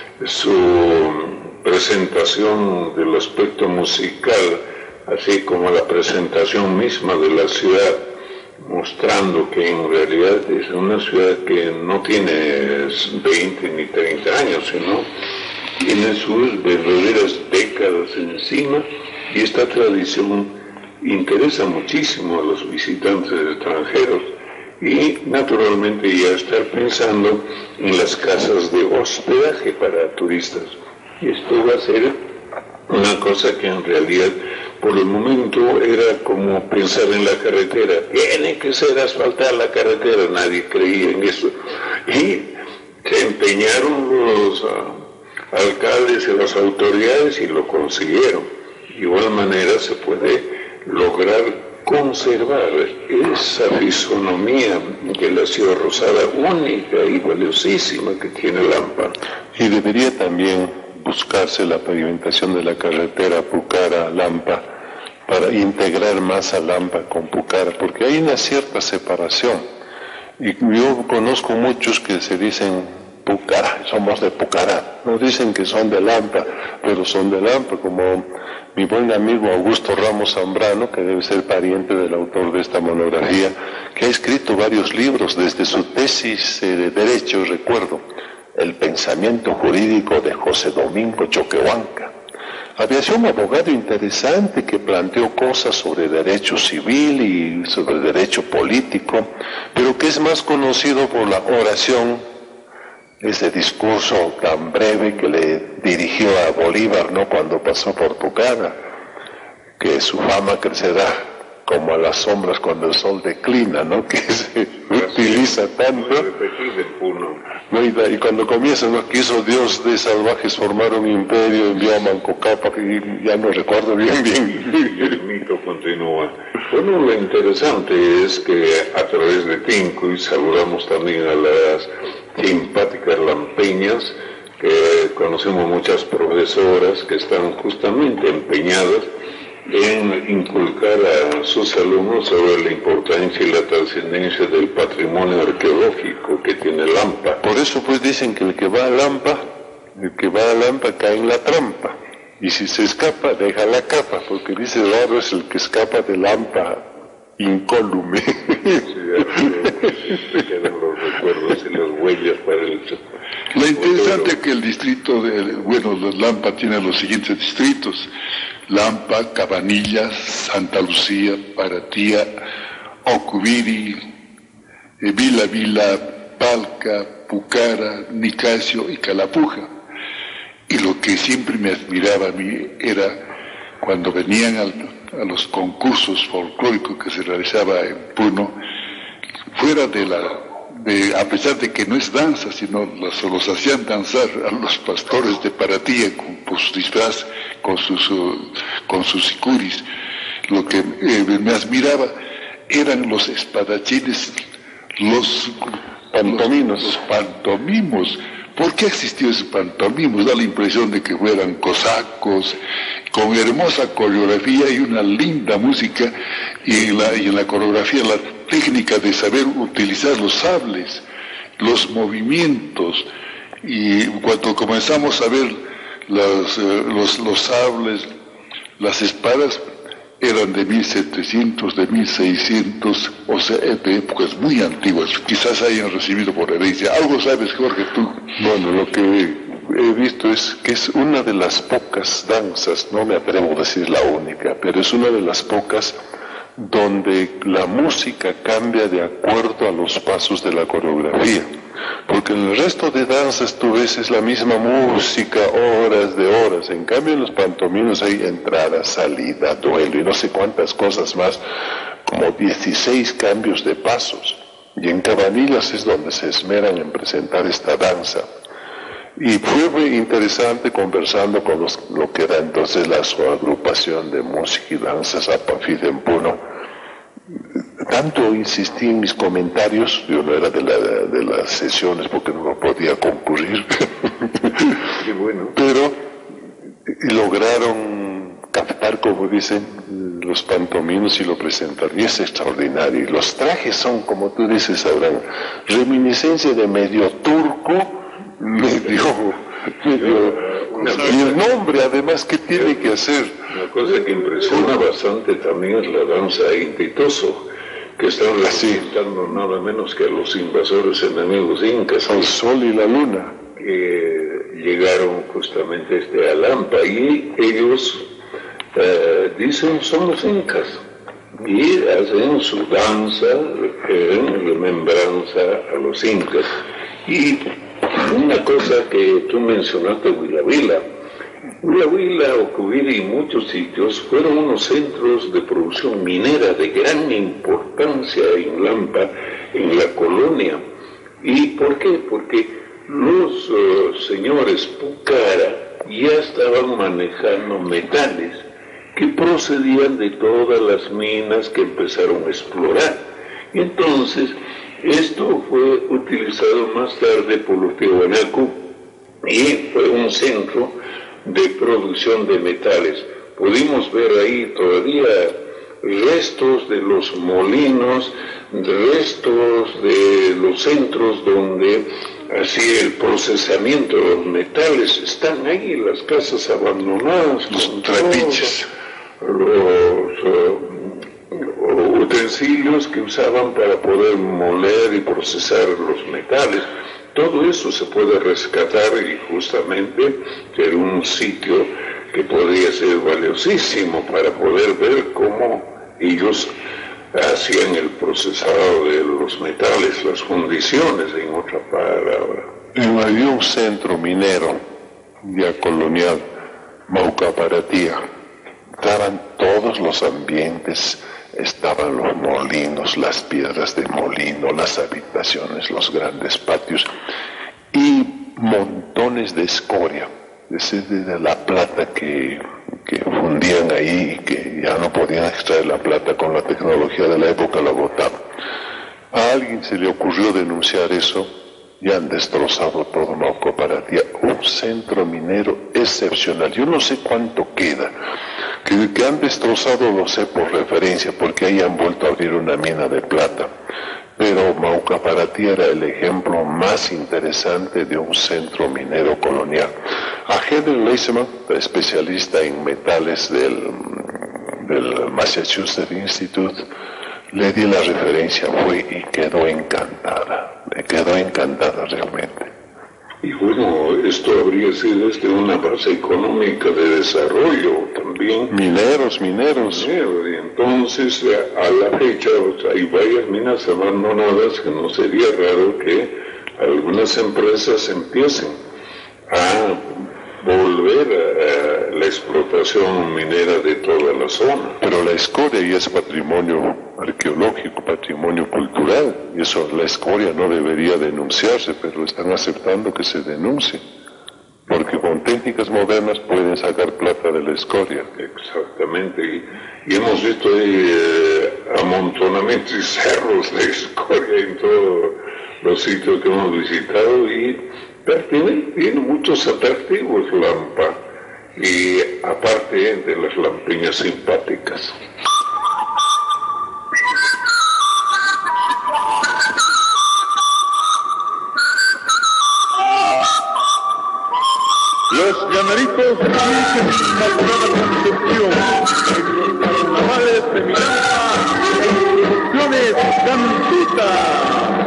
su presentación del aspecto musical, así como la presentación misma de la ciudad, mostrando que en realidad es una ciudad que no tiene 20 ni 30 años, sino tiene sus verdaderas décadas encima, y esta tradición interesa muchísimo a los visitantes extranjeros, y naturalmente ya estar pensando en las casas de hospedaje para turistas. Y esto va a ser una cosa que en realidad por el momento era como pensar en la carretera. Tiene que ser asfaltar la carretera, nadie creía en eso. Y se empeñaron los alcaldes y las autoridades y lo consiguieron. De igual manera se puede lograr conservar esa fisonomía de la ciudad rosada única y valiosísima que tiene Lampa. Y debería también buscarse la pavimentación de la carretera Pucara-Lampa para integrar más a Lampa con Pucara, porque hay una cierta separación. Y yo conozco muchos que se dicen Pucara, somos de Pucara, no dicen que son de Lampa, pero son de Lampa, como mi buen amigo Augusto Ramos Zambrano, que debe ser pariente del autor de esta monografía, que ha escrito varios libros, desde su tesis de Derecho, recuerdo, El pensamiento jurídico de José Domingo Choquehuanca. Había sido un abogado interesante que planteó cosas sobre derecho civil y sobre derecho político, pero que es más conocido por la oración, ese discurso tan breve que le dirigió a Bolívar, ¿no?, cuando pasó por Pucara, que su fama crecerá como a las sombras cuando el sol declina, ¿no?, que se utiliza tanto. ¿No? Y cuando comienza, ¿no?, quiso Dios de salvajes formar un imperio, envió a Manco Cápac, y ya no recuerdo bien. Y el mito continúa. Bueno, lo interesante es que a través de Tinco, y saludamos también a las simpáticas lampeñas, que conocemos muchas profesoras que están justamente empeñadas en inculcar a sus alumnos sobre la importancia y la trascendencia del patrimonio arqueológico que tiene Lampa. Por eso pues dicen que el que va a Lampa cae en la trampa. Y si se escapa, deja la capa, porque dice raro es el que escapa de Lampa incólume. Quedan los recuerdos y las huellas para el... Lo interesante es que el distrito de Lampa tiene los siguientes distritos: Lampa, Cabanillas, Santa Lucía, Paratía, Ocubiri, Vila, Palca, Pucara, Nicasio y Calapuja. Y lo que siempre me admiraba a mí era cuando venían a los concursos folclóricos que se realizaba en Puno, fuera a pesar de que no es danza, sino los hacían danzar a los pastores de Paratía con su disfraz, con sus sicuris. Lo que me admiraba eran los espadachines, los pantomimos. ¿Por qué existió ese pantomimos? Da la impresión de que fueran cosacos, con hermosa coreografía y una linda música, y en la coreografía la técnica de saber utilizar los sables, los movimientos. Y cuando comenzamos a ver los sables, las espadas, eran de 1700, de 1600, o sea, de épocas muy antiguas, quizás hayan recibido por herencia. ¿Algo sabes, Jorge, tú? Bueno, lo que he visto es que es una de las pocas danzas, no me atrevo a decir la única, pero es una de las pocas donde la música cambia de acuerdo a los pasos de la coreografía. Porque en el resto de danzas tú ves es la misma música, horas de horas. En cambio en los pantominos hay entrada, salida, duelo y no sé cuántas cosas más, como 16 cambios de pasos. Y en Cabanillas es donde se esmeran en presentar esta danza. Y fue muy interesante conversando con lo que era entonces la agrupación de música y danzas Apafid en Puno. Tanto insistí en mis comentarios, yo no era de las sesiones porque no podía concurrir, Qué bueno. pero lograron captar, como dicen, los pantominos y lo presentaron, y es extraordinario. Y los trajes son, como tú dices, Abraham, reminiscencia de medio turco, medio y el nombre además, ¿qué tiene que hacer? Una cosa que impresiona bastante también es la danza intitoso, que están representando nada menos que a los invasores enemigos incas, El sol y la luna, que llegaron justamente a Lampa, y ellos dicen son los incas, y hacen su danza en remembranza a los incas. Y una cosa que tú mencionaste, Huila, Ocubiri y muchos sitios fueron unos centros de producción minera de gran importancia en Lampa, en la colonia. ¿Y por qué? Porque los señores Pucara ya estaban manejando metales que procedían de todas las minas que empezaron a explorar. Y entonces esto fue utilizado más tarde por los Tiahuanaco y fue un centro de producción de metales. Pudimos ver ahí todavía restos de los molinos, restos de los centros donde hacía el procesamiento de los metales. Están ahí las casas abandonadas, Los trapiches, los utensilios que usaban para poder moler y procesar los metales. Todo eso se puede rescatar, y justamente era un sitio que podría ser valiosísimo para poder ver cómo ellos hacían el procesado de los metales, las fundiciones, en otra palabra. había un centro minero ya colonial, Maucaparatía. Estaban todos los ambientes, estaban los molinos, las piedras de molino, las habitaciones, los grandes patios y montones de escoria, de la plata que fundían ahí y que ya no podían extraer la plata con la tecnología de la época, la botaban. A alguien se le ocurrió denunciar eso y han destrozado todo Maucaparatía, un centro minero excepcional. Yo no sé cuánto queda. Que han destrozado lo sé por referencia, porque ahí han vuelto a abrir una mina de plata. pero Maucaparatí era el ejemplo más interesante de un centro minero colonial. A Henry Lesemann, especialista en metales del Massachusetts Institute, le di la referencia, fue y quedó encantada realmente. Y bueno, esto habría sido una base económica de desarrollo también. Mineros. Y entonces, a la fecha, hay varias minas abandonadas que no sería raro que algunas empresas empiecen a volver a la explotación minera de toda la zona. Pero la escoria ya es patrimonio arqueológico, patrimonio cultural, y eso, la escoria no debería denunciarse, pero están aceptando que se denuncie, porque con técnicas modernas pueden sacar plata de la escoria. Exactamente, y hemos visto ahí amontonamientos y cerros de escoria en todos los sitios que hemos visitado, y tiene muchos atractivos Lampa, y aparte de las lampiñas simpáticas. Los llaneritos siguen sin natural concepción en los carnavales de Mirampa en producciones Cantita.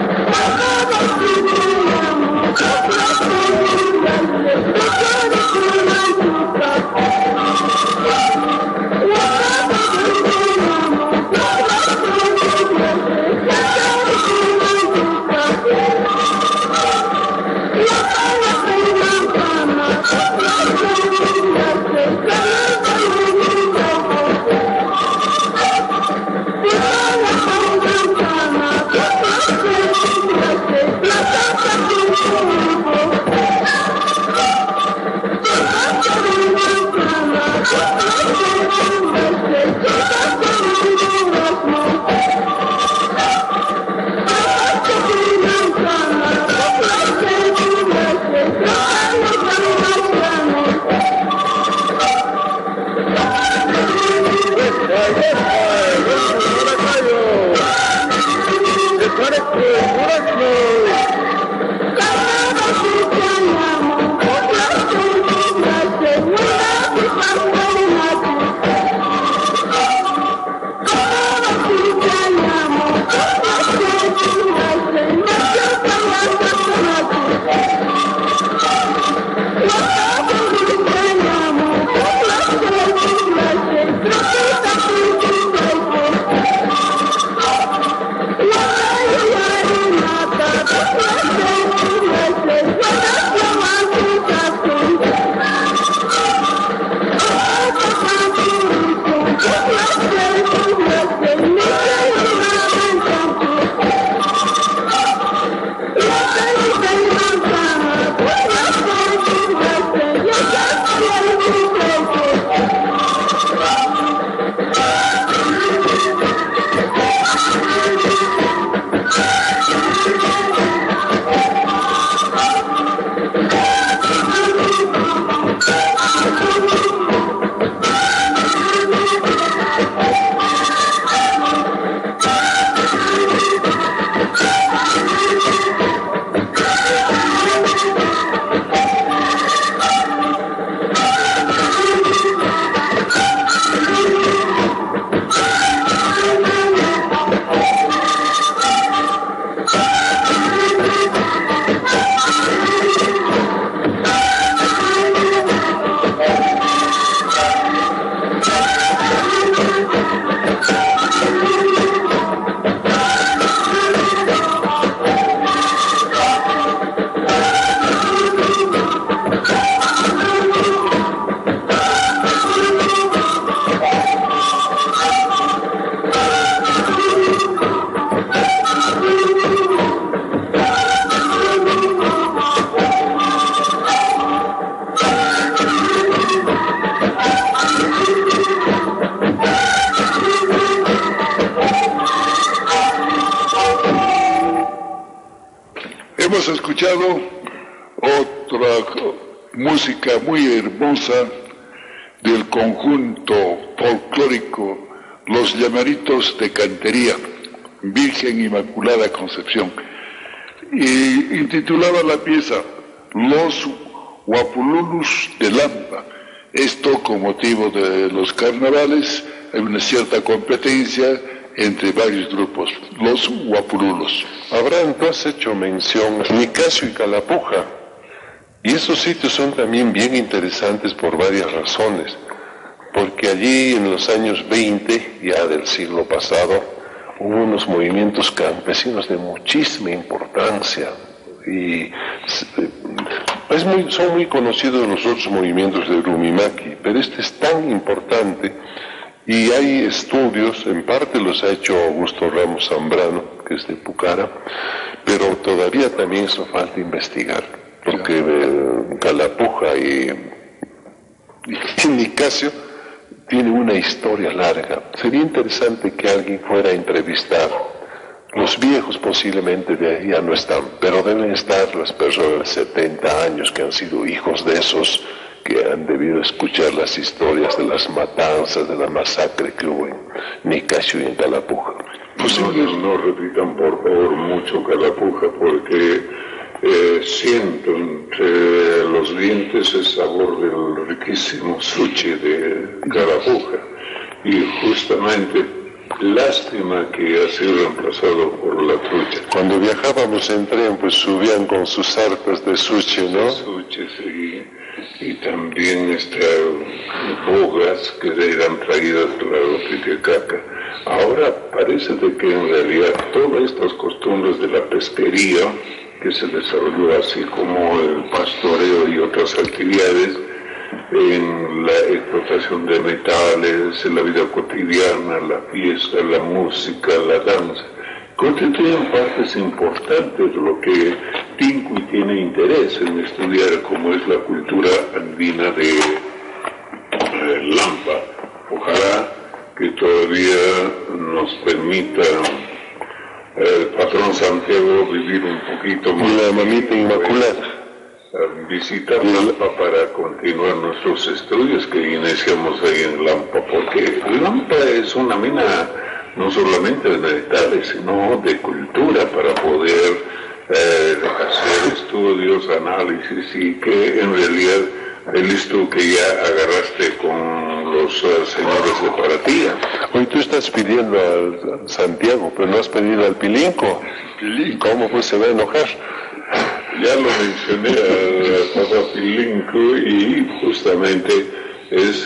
Hemos escuchado otra música muy hermosa del conjunto folclórico Los Llaneritos de Cantería, Virgen Inmaculada Concepción. Y intitulaba la pieza Los Huapululus de Lampa. Esto con motivo de los carnavales, hay una cierta competencia entre varios grupos, los Huapululus. Abraham, tú has hecho mención a Nicasio y Calapuja, y esos sitios son también bien interesantes por varias razones, porque allí en los años 20, ya del siglo pasado, hubo unos movimientos campesinos de muchísima importancia, y son muy conocidos los otros movimientos de Rumimaki, pero este es tan importante. Y hay estudios, en parte los ha hecho Augusto Ramos Zambrano, que es de Pucara, pero todavía también eso falta investigar, porque Calapuja y Nicasio tienen una historia larga. Sería interesante que alguien fuera a entrevistar. Los viejos posiblemente ya no están, pero deben estar las personas de 70 años que han sido hijos de esos, que han debido escuchar las historias de las matanzas, de la masacre que hubo en Nicasio y en Calapuja. No repitan por favor mucho Calapuja, porque siento entre los dientes el sabor del riquísimo sushi de Calapuja, y justamente lástima que ha sido reemplazado por la trucha. Cuando viajábamos en tren, pues subían con sus arcos de sushi, ¿no? Sushi, sí. Y también bogas que eran traídas por la Titicaca. Ahora parece de que en realidad todas estas costumbres de la pesquería, que se desarrolló así como el pastoreo y otras actividades, en la explotación de metales, en la vida cotidiana, la fiesta, la música, la danza, constituyen partes importantes de lo que Tincuy tiene interés en estudiar, como es la cultura andina de Lampa. Ojalá que todavía nos permita el patrón Santiago vivir un poquito más. Y la mamita Inmaculada. Visitar Lampa para continuar nuestros estudios que iniciamos ahí en Lampa, porque Lampa es una mina no solamente de metales, sino de cultura, para poder hacer estudios, análisis, y que en realidad he visto que ya agarraste con los señores de Paratía. Hoy tú estás pidiendo al Santiago, pero no has pedido al Pilinco. ¿Cómo pues se va a enojar? Ya lo mencioné al Papa Pilinco, y justamente es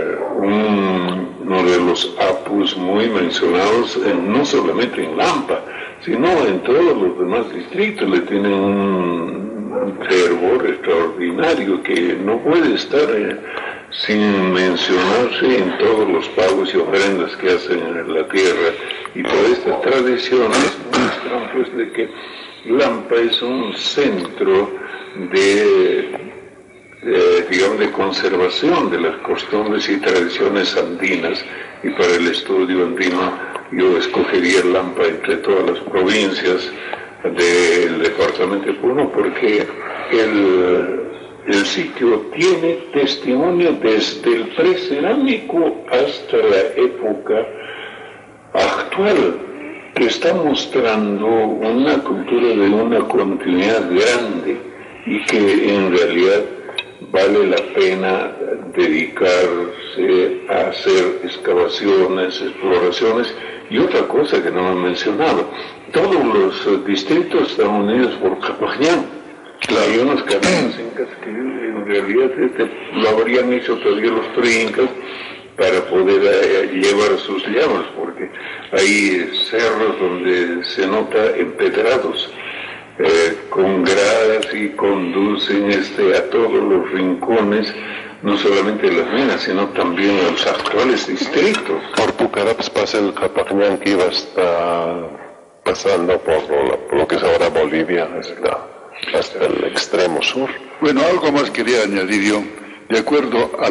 uno de los apus muy mencionados, no solamente en Lampa, sino en todos los demás distritos. Le tienen un fervor extraordinario que no puede estar sin mencionarse en todos los pagos y ofrendas que hacen en la tierra. Y todas estas tradiciones muestran pues de que Lampa es un centro de conservación de las costumbres y tradiciones andinas, y para el estudio andino yo escogería Lampa entre todas las provincias del departamento de Puno, porque el sitio tiene testimonio desde el precerámico hasta la época actual, que está mostrando una cultura de una continuidad grande, y que en realidad vale la pena dedicarse a hacer excavaciones, exploraciones. Y otra cosa que no he mencionado, todos los distritos están unidos por Capañán. Hay unos caminos incas que en realidad lo habrían hecho todavía los pre-incas para poder llevar sus llamas, porque hay cerros donde se nota empedrados con gradas, y conducen a todos los rincones, no solamente de las minas, sino también a los actuales distritos. Por Pucarapes pasa el Capañán, que iba hasta pasando por lo que es ahora Bolivia, hasta el extremo sur. Bueno, algo más quería añadir yo. De acuerdo a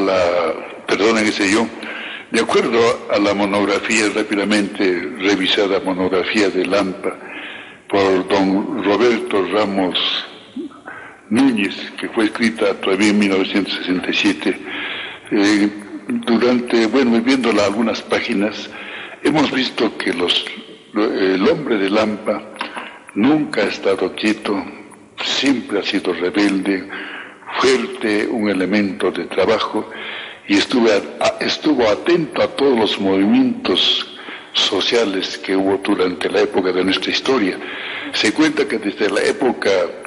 la monografía, rápidamente revisada monografía de Lampa por don Roberto Ramos Núñez, que fue escrita todavía en 1967, viéndola algunas páginas, hemos visto que los el hombre de Lampa nunca ha estado quieto, siempre ha sido rebelde, fuerte, un elemento de trabajo, y estuvo atento a todos los movimientos sociales que hubo durante la época de nuestra historia. Se cuenta que desde la época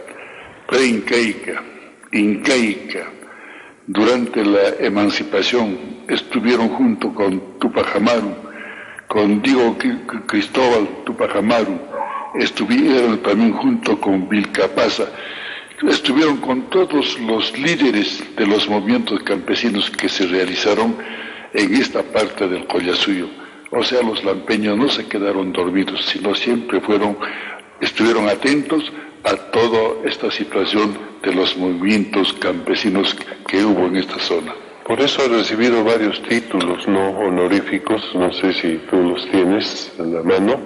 incaica, durante la emancipación, estuvieron junto con Tupac Amaru, con Diego Cristóbal Tupac Amaru, estuvieron también junto con Vilcapasa, estuvieron con todos los líderes de los movimientos campesinos que se realizaron en esta parte del Collasuyo. O sea, los lampeños no se quedaron dormidos, sino siempre estuvieron atentos a toda esta situación de los movimientos campesinos que hubo en esta zona. Por eso ha recibido varios títulos no honoríficos, no sé si tú los tienes en la mano.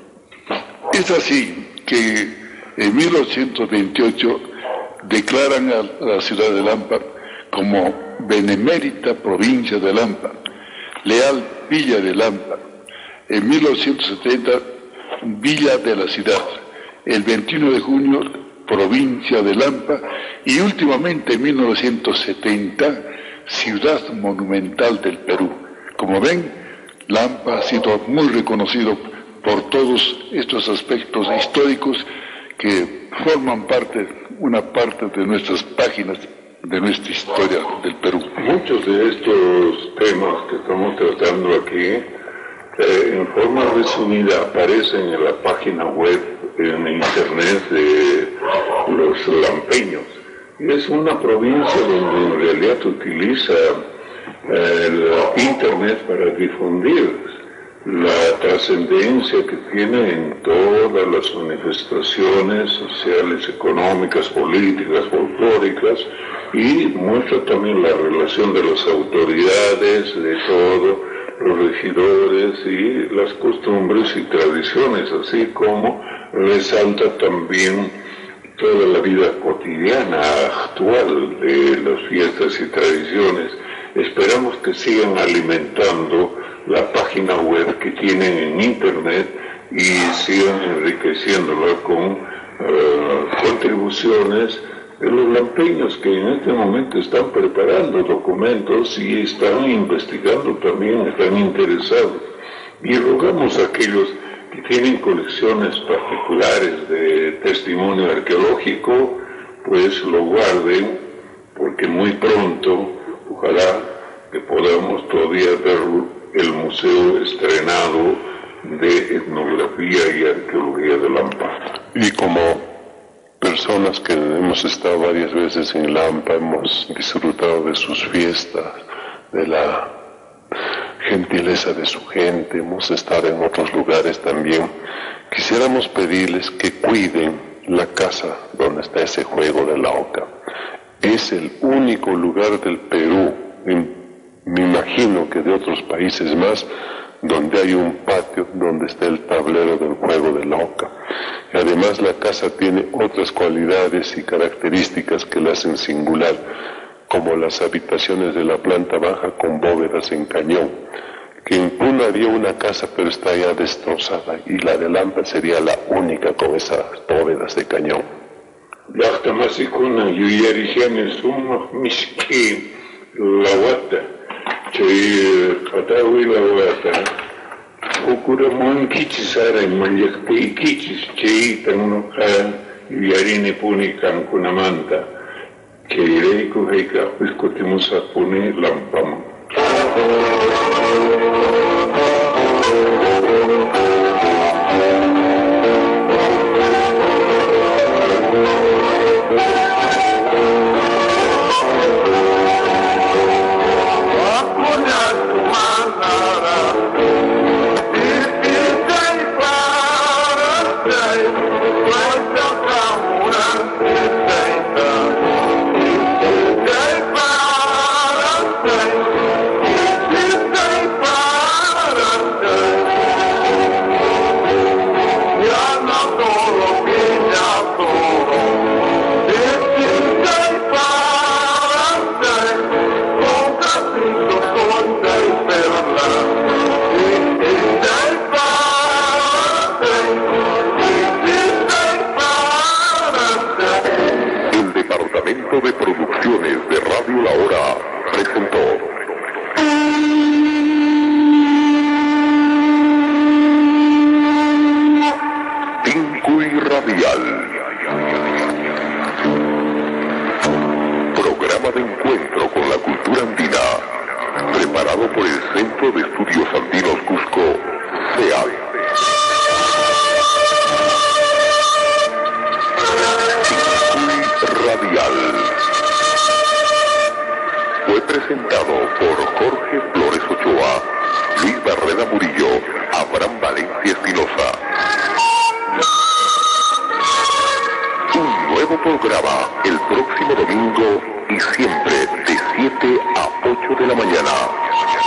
Es así que en 1828 declaran a la ciudad de Lampa como benemérita provincia de Lampa, leal Villa de Lampa. En 1870, Villa de la Ciudad. El 21 de junio, provincia de Lampa. Y últimamente, en 1970, Ciudad Monumental del Perú. Como ven, Lampa ha sido muy reconocido por todos estos aspectos históricos que forman una parte de nuestras páginas de nuestra historia del Perú. Muchos de estos temas que estamos tratando aquí, en forma resumida, aparecen en la página web, en internet de los lampeños. Y es una provincia donde en realidad utiliza el internet para difundir la trascendencia que tiene en todas las manifestaciones sociales, económicas, políticas, folclóricas, y muestra también la relación de las autoridades, de todos los regidores y las costumbres y tradiciones, así como resalta también toda la vida cotidiana actual de las fiestas y tradiciones. Esperamos que sigan alimentando la página web que tienen en internet y sigan enriqueciéndola con contribuciones de los lampeños que en este momento están preparando documentos y están investigando también, están interesados. Y rogamos a aquellos que tienen colecciones particulares de testimonio arqueológico, pues lo guarden, porque muy pronto, ojalá que podamos todavía ver el museo estrenado de etnografía y arqueología de Lampa. Y como personas que hemos estado varias veces en Lampa, hemos disfrutado de sus fiestas, de la gentileza de su gente, hemos estado en otros lugares también. Quisiéramos pedirles que cuiden la casa donde está ese juego de la oca. Es el único lugar del Perú, me imagino que de otros países más, donde hay un patio donde está el tablero del juego de la oca. Y además la casa tiene otras cualidades y características que la hacen singular, como las habitaciones de la planta baja con bóvedas en cañón, que en Puno había una casa pero está ya destrozada, y la de Lampa sería la única con esas bóvedas de cañón. Llaqtamasikunan yuyarijiani sumaq mishki lawata, chay qatawi lawata ukuramunkichis aray mallaqtiykichis chaytan nuqa yuyarini puni kankunamanta, chayrayku hayk'aqpis kutimusaqpuni Lampaman. Radial. Programa de encuentro con la cultura andina, preparado por el Centro de Estudios Andinos Cusco, CEAC. Radial. Fue presentado por Jorge Flores Ochoa, Luis Barrera Murillo, Abraham Valencia Espinosa. Un nuevo programa el próximo domingo y siempre de 7 a 8 de la mañana.